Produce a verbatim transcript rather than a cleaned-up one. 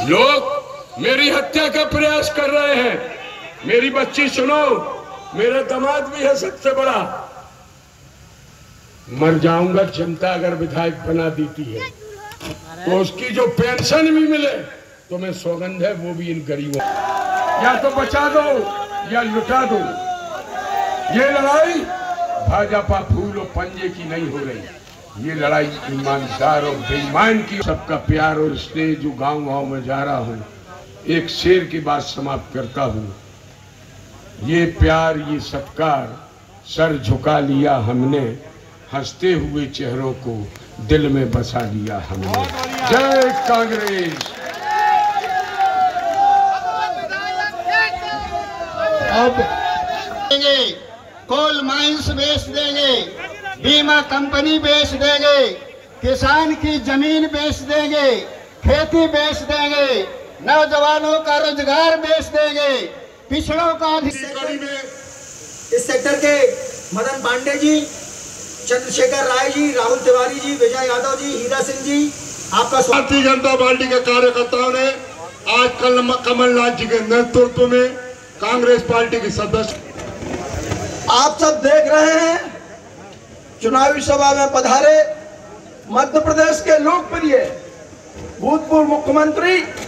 लोग मेरी हत्या का प्रयास कर रहे हैं। मेरी बच्ची सुनो, मेरा दामाद भी है सबसे बड़ा। मर जाऊंगा, जनता अगर विधायक बना देती है तो उसकी जो पेंशन भी मिले तो मैं सौगंध है वो भी इन गरीबों, या तो बचा दो या लुटा दो। ये लड़ाई भाजपा फूल और पंजे की नहीं हो रही, ये लड़ाई ईमानदार और बेईमान की। सबका प्यार और स्नेह जो गांव गांव में जा रहा हूँ, एक शेर की बात समाप्त करता हूँ। ये प्यार, ये सत्कार सर झुका लिया हमने, हंसते हुए चेहरों को दिल में बसा लिया हमने। जय कांग्रेस। अब देंगे, कोल माइंस बेच देंगे, बीमा कंपनी बेच देंगे, किसान की जमीन बेच देंगे, खेती बेच देंगे, नौजवानों का रोजगार बेच देंगे, पिछड़ों का अधिकार। इस सेक्टर के मदन पांडे जी, चंद्रशेखर राय जी, राहुल तिवारी जी, विजय यादव जी, हीरा सिंह जी, आपका भारतीय जनता पार्टी के कार्यकर्ताओं ने आज कल कमलनाथ जी के नेतृत्व में कांग्रेस पार्टी के सदस्य, आप सब देख रहे हैं, चुनावी सभा में पधारे मध्य प्रदेश के लोकप्रिय भूतपूर्व मुख्यमंत्री